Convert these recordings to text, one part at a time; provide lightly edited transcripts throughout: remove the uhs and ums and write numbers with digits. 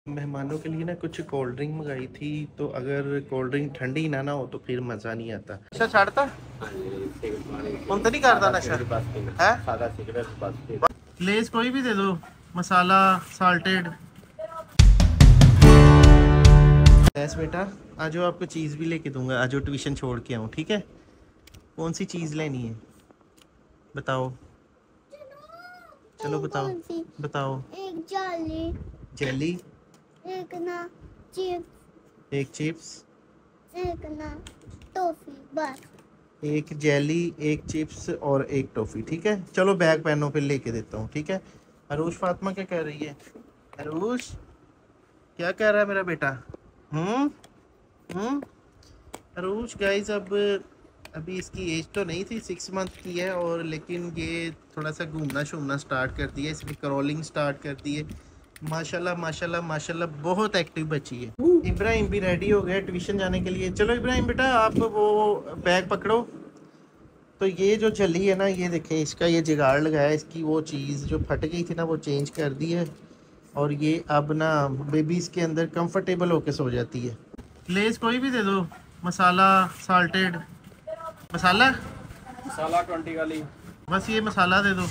मेहमानों के लिए ना कुछ कोल्ड ड्रिंक मंगाई थी, तो अगर कोल्ड ड्रिंक ठंडी ना हो तो फिर मज़ा नहीं आता। नशा छाड़ता कौन तो नहीं करता नशा है। सादा सिगरेट लेस कोई भी दे दो, मसाला साल्टेड। यस बेटा, आज आपको चीज़ भी लेके दूंगा, आज ट्यूशन छोड़ के आऊँ, ठीक है। कौन सी चीज़ लेनी है बताओ, चलो बताओ बताओ। एक जेली, जेली, एक ना चिप्स, एक चिप्स, एक ना टॉफी, बस। एक जेली, एक चिप्स और एक टॉफ़ी, ठीक है। चलो बैग पहनो फिर लेके देता हूँ, ठीक है। अरूश फातिमा क्या कह रही है? अरूश क्या कह रहा है मेरा बेटा? हम्म। अरूश गाइस, अभी इसकी एज तो नहीं थी, 6 मंथ की है, और लेकिन ये थोड़ा सा घूमना शूमना स्टार्ट कर दिया, इसमें क्रॉलिंग स्टार्ट कर दी है। माशाल्लाह माशाल्लाह माशाल्लाह, बहुत एक्टिव बच्ची है। इब्राहिम भी रेडी हो गया ट्यूशन जाने के लिए। चलो इब्राहिम बेटा, आप वो बैग पकड़ो। तो ये जो चली है ना, ये देखें, इसका ये जुगाड़ लगाया, इसकी वो चीज़ जो फट गई थी ना वो चेंज कर दी है, और ये अब ना बेबीज़ के अंदर कंफर्टेबल होके सो जाती है। लेस कोई भी दे दो, मसाला साल्टेड। मसाला मसाला 20 वाली, बस ये मसाला दे दो।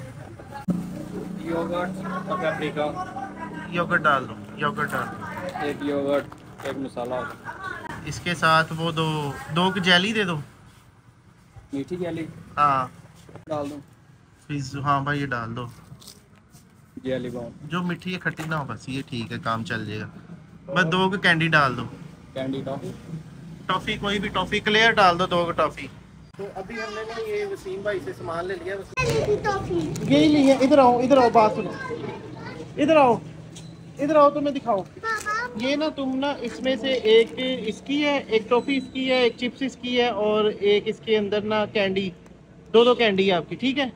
योगर्ट पेपरिका, योगर्ट डाल दो, योगर्ट डाल दो। एक योगर्ट, एक मसाला, इसके साथ वो दो की जेली दे दो। मीठी जेली हाँ डाल दो, प्लीज़, हाँ भाई ये डाल दो। जेली बॉम्ब, जो मीठी या खट्टी ना हो, बस ये ठीक है, काम चल जाएगा। बस 2 की कैंडी डाल दो। कैंडी टॉफी, टॉफ़ी कोई भी टॉफ़ी, क्लियर डाल दो 2 की टॉफ़ी। तो अभी हमने ना ये वसीम भाई से सामान ले लिया, टॉफी यही ली है। इधर आओ, बात सुनो, इधर आओ तो मैं दिखाऊं। ये ना तुम ना इसमें से एक इसकी है, एक टॉफ़ी इसकी है, एक चिप्स इसकी है, और एक इसके अंदर ना कैंडी, 2 कैंडी है आपकी, ठीक है।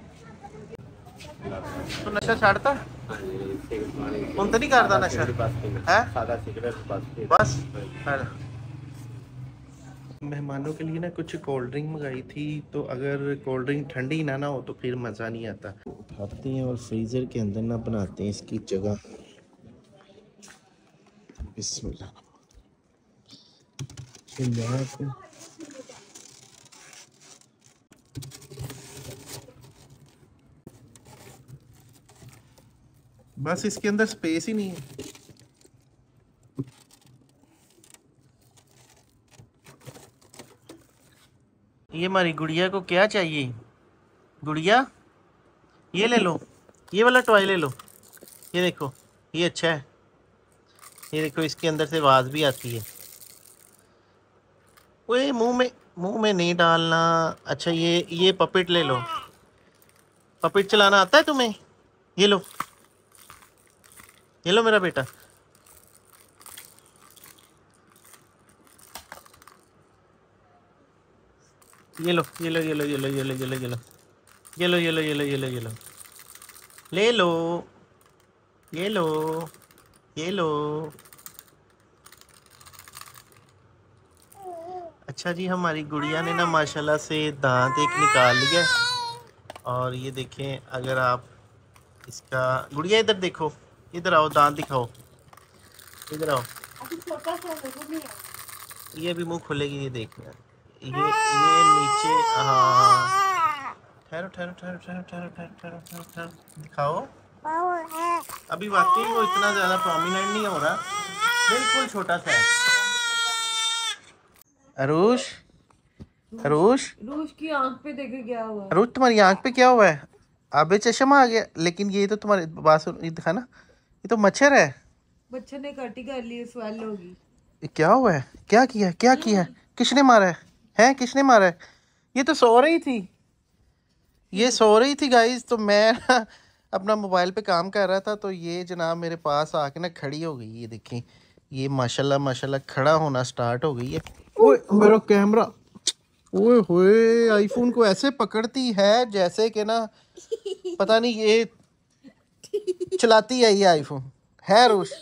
तो नशा छाड़ता कौन तो नहीं करता नशा है, सादा सिगरेट बस। मेहमानों के लिए ना कुछ कोल्ड ड्रिंक मंगाई थी, तो अगर कोल्ड ड्रिंक ठंडी ना हो तो फिर मज़ा नहीं आता। उठाते हैं और फ्रीज़र के अंदर ना बनाते हैं इसकी जगह। बिस्मिल्लाह। बस इसके अंदर स्पेस ही नहीं है। ये हमारी गुड़िया को क्या चाहिए? गुड़िया ये ले लो, ये वाला टॉय ले लो। ये देखो, ये अच्छा है। ये देखो, इसके अंदर से आवाज़ भी आती है। ओए मुंह में नहीं डालना। अच्छा ये पपेट ले लो। पपेट चलाना आता है तुम्हें? ये लो, ये लो मेरा बेटा। ये लो ये लो ये लो ये लो ये लो ये लो ये लो ये लो ये लो ये लो ये लो ये लो, ले लो, ये लो, ये लो। अच्छा जी, हमारी गुड़िया ने ना माशाल्लाह से दांत एक निकाल लिया, और ये देखें, अगर आप इसका, गुड़िया इधर देखो, इधर आओ, दांत दिखाओ, इधर आओ। ये भी मुंह खुलेगी, ये देखना, ये नीचे, हाँ। ठहरो ठहरो ठहरो ठहरो ठहरो ठहरो ठहरो ठहरो ठहरो, दिखाओ। अभी वाकई वो इतना ज़्यादा प्रोमिनेंट नहीं हो रहा, बिल्कुल छोटा सा है। अरूश, अरूश की आंख पे देखे क्या हुआ? अरूश तुम्हारी आंख पे क्या हुआ है? अबे चश्मा आ गया। लेकिन ये तो तुम्हारे बात सुन, ये दिखा ना, ये तो मच्छर है। बच्चे ने कटी कर ली, स्वेल होगी। ये क्या हुआ है? क्या किया, क्या किया? किसने मारा है? हैं, किसने मारा है? ये तो सो रही थी, ये सो रही थी गाइस। तो मैं ना अपना मोबाइल पे काम कर रहा था, तो ये जनाब मेरे पास आके ना खड़ी हो गई। ये देखें, ये माशाल्लाह माशाल्लाह खड़ा होना स्टार्ट हो गई है। ओए मेरा कैमरा, ओए होए, आईफोन को ऐसे पकड़ती है जैसे कि ना पता नहीं ये चलाती है ये आईफोन है। अरूश,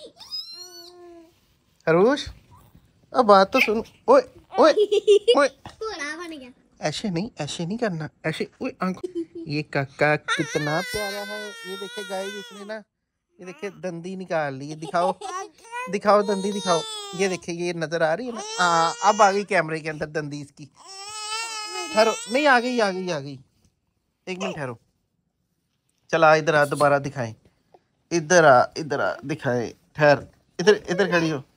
अरूश अब बात तो सुन। ओए ओए ओए, ऐसे नहीं करना, ऐसे। ओए आंखों, ये काका कितना प्यारा है। ये देखे गाइस, इसने ना ये देखिए दंदी निकाल ली, दिखाओ दिखाओ दंदी दिखाओ। ये देखिए ये नजर आ रही है ना। हाँ अब आ गई कैमरे के अंदर दंदी इसकी। ठहरो, नहीं आ गई आ गई आ गई, एक मिनट ठहरो। चला इधर आ, दोबारा दिखाएं। इधर आ दिखाए। ठहर, इधर इधर खड़ी हो।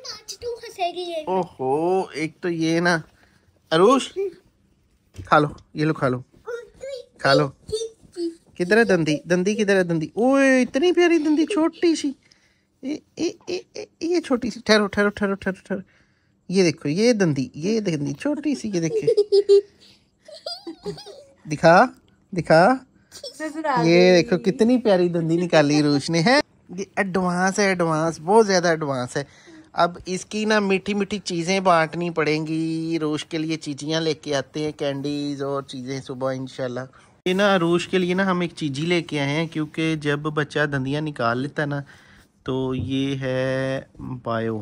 ओहो एक तो ये ना। अरुष खा लो, ये लो खा लो खा लो। किधर है दंदी, दंदी किधर है दंदी? ओए इतनी प्यारी दंदी, छोटी सी। ये छोटी सी। ठहरो ठहरो ठहरो ठहरो ठहरो। ये देखो ये दंदी छोटी सी, ये देखिए। दिखा दिखा। ये देखो कितनी प्यारी दंदी निकाली रूश ने। है ये एडवांस है, एडवांस बहुत ज्यादा एडवांस है। अब इसकी ना मीठी मीठी चीजें बांटनी पड़ेंगी। रूश के लिए चीजियां लेके आते हैं, कैंडीज और चीजें सुबह इंशाल्लाह। ये ना रूश के लिए ना हम एक चीज़ी लेके आए हैं, क्योंकि जब बच्चा दंदियां निकाल लेता है ना, तो ये है बायो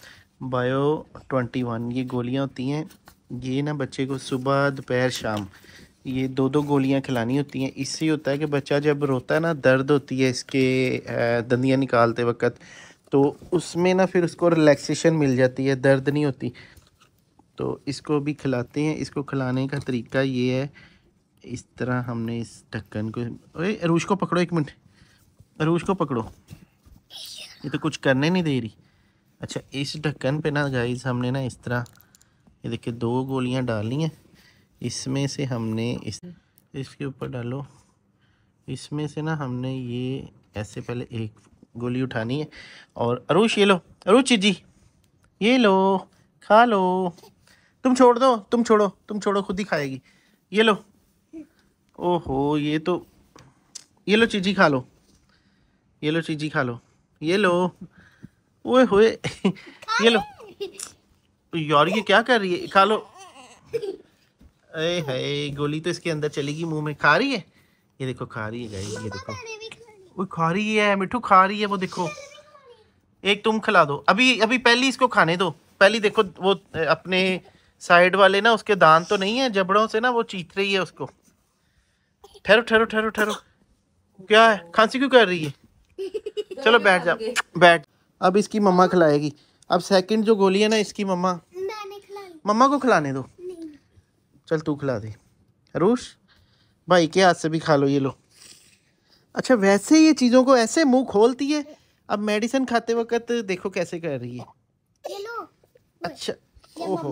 21, ये गोलियां होती हैं। ये ना बच्चे को सुबह दोपहर शाम ये 2 गोलियां खिलानी होती हैं। इससे होता है कि बच्चा जब रोता है ना, दर्द होती है इसके दंदियां निकालते वक्त, तो उसमें ना फिर उसको रिलैक्सेशन मिल जाती है, दर्द नहीं होती। तो इसको भी खिलाते हैं। इसको खिलाने का तरीका ये है, इस तरह हमने इस ढक्कन को। ओए अरूश को पकड़ो, एक मिनट अरूश को पकड़ो, ये तो कुछ करने नहीं दे रही। अच्छा इस ढक्कन पे ना गाइस हमने ना इस तरह, ये देखिए 2 गोलियां डालनी हैं। इसमें से हमने इसके ऊपर डालो। इसमें से ना हमने ये ऐसे पहले एक गोली उठानी है। और अरूश ये लो, अरूश चीजी ये लो खा लो। तुम छोड़ दो, तुम छोड़ो खुद ही खाएगी। ये लो। ओहो ये तो, ये लो चीजी खा लो, ये लो चीजी खा लो, ये लो। ओए होए ये लो यार, ये क्या कर रही है? खा लो। अरे है गोली तो इसके अंदर चलेगी मुंह में। खा रही है, ये देखो खा रही है गाइस, ये देखो वो खा रही है। मिठू खा रही है, वो देखो। एक तुम खिला दो, अभी पहली इसको खाने दो। पहली देखो वो अपने साइड वाले ना उसके दांत तो नहीं है, जबड़ों से ना वो चीथ रही है उसको। ठहरो ठहरो ठहरो ठहरो। क्या है, खांसी क्यों कर रही है? चलो बैठ जा, बैठ। अब इसकी मम्मा खिलाएगी। अब सेकंड जो गोली है ना इसकी मम्मा को खिलाने दो। चल तू खिला दे अरूश, भाई के हाथ से भी खा लो। ये लो। अच्छा वैसे ये चीज़ों को ऐसे मुंह खोलती है। अब मेडिसिन खाते वक्त देखो कैसे कर रही है। ये लो। अच्छा ओहो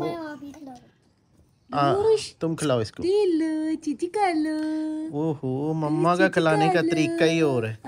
तुम खिलाओ इसको। चीची कर लो। ओहो मम्मा का खिलाने का तरीका ही और है।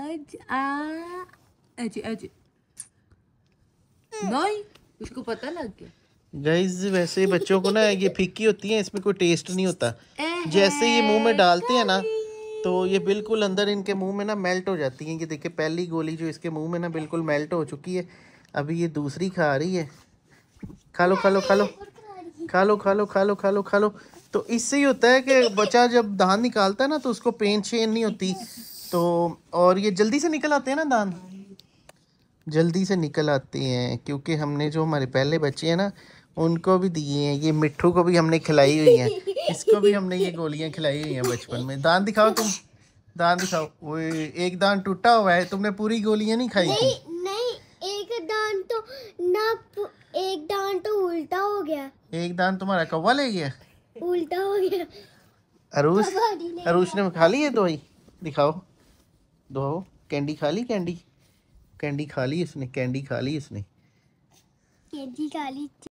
नहीं उसको पता लग गया। गाइस वैसे बच्चों को ना ये फीकी होती है, इसमें कोई टेस्ट नहीं होता। जैसे ये मुंह में डालते हैं ना, तो ये बिल्कुल अंदर इनके मुंह में ना मेल्ट हो जाती हैं। ये देखिए पहली गोली जो इसके मुंह में ना बिल्कुल मेल्ट हो चुकी है। अभी ये दूसरी खा रही है। खा लो खा लो खा लो खा लो खा लो खा लो खा लो खा लो। तो इससे ही होता है कि बच्चा जब दांत निकालता है ना, तो उसको पेन शेन नहीं होती। तो और ये जल्दी से निकल आते हैं ना, दांत जल्दी से निकल आते हैं, क्योंकि हमने जो हमारे पहले बच्चे हैं ना उनको भी दिए हैं। ये मिट्ठू को भी हमने खिलाई हुई हैं, इसको भी हमने ये गोलियां खिलाई हुई हैं बचपन में। दांत दिखाओ तुम, दांत दिखाओ। वो एक दांत टूटा हुआ है, तुमने पूरी गोलियां नहीं खाई थी। नहीं एक दांत तो उल्टा हो गया। एक दांत तुम्हारा कौवा ले गया, उल्टा हो गया। अरूश ने खा ली है दवाई? दिखाओ दो। कैंडी खा ली, कैंडी खा ली उसने, कैंडी खा ली उसने। कैंडी खा ली।